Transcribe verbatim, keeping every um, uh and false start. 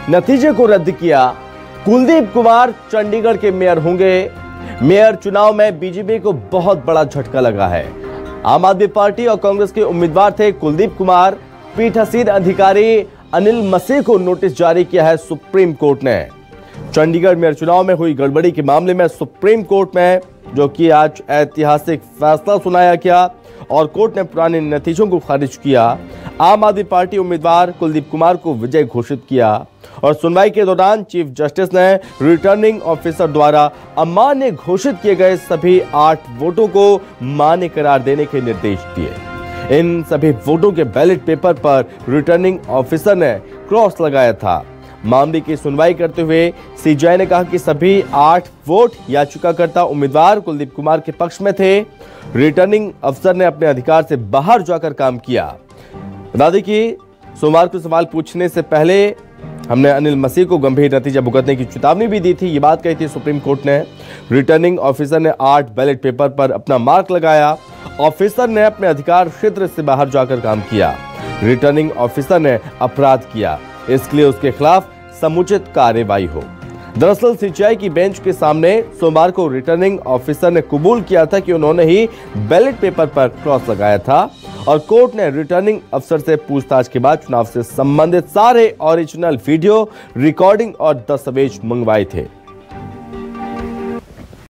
नतीजे को रद्द किया। कुलदीप कुमार चंडीगढ़ के मेयर होंगे। मेयर चुनाव में बीजेपी को बहुत बड़ा झटका लगा है। आम आदमी पार्टी और कांग्रेस के उम्मीदवार थे कुलदीप कुमार। पीठासीन अधिकारी अनिल मसीह को नोटिस जारी किया है सुप्रीम कोर्ट ने। चंडीगढ़ मेयर चुनाव में हुई गड़बड़ी के मामले में सुप्रीम कोर्ट में जो कि आज ऐतिहासिक फैसला सुनाया गया और कोर्ट ने पुराने नतीजों को खारिज किया। आम आदमी पार्टी उम्मीदवार कुलदीप कुमार को विजय घोषित किया और सुनवाई के दौरान चीफ जस्टिस ने रिटर्निंग ऑफिसर द्वारा अमान्य घोषित किए गए सभी आठ वोटों को मान्य करार देने के निर्देश दिए। इन सभी वोटों के बैलेट पेपर पर रिटर्निंग ऑफिसर ने क्रॉस लगाया था। मामले की सुनवाई करते हुए सीजेआई ने कहा कि सभी आठ वोट याचिकाकर्ता उम्मीदवार कुलदीप कुमार के पक्ष में थे। रिटर्निंग अफसर ने अपने अधिकार से बाहर जाकर काम किया। बता दें कि सोमवार को सवाल पूछने से पहले हमने अनिल मसीह को गंभीर नतीजा भुगतने की चेतावनी भी दी थी। ये बात कही थी सुप्रीम कोर्ट ने। रिटर्निंग ऑफिसर ने आठ बैलेट पेपर पर अपना मार्क लगाया। ऑफिसर ने अपने अधिकार क्षेत्र से बाहर जाकर काम किया। रिटर्निंग ऑफिसर ने अपराध किया, इसलिए उसके खिलाफ समुचित कार्रवाई हो। दरअसल सीजेआई की बेंच के सामने सोमवार को रिटर्निंग ऑफिसर ने कबूल किया था कि उन्होंने ही बैलेट पेपर पर क्रॉस लगाया था और कोर्ट ने रिटर्निंग अफसर से पूछताछ के बाद चुनाव से संबंधित सारे ओरिजिनल वीडियो रिकॉर्डिंग और दस्तावेज मंगवाए थे।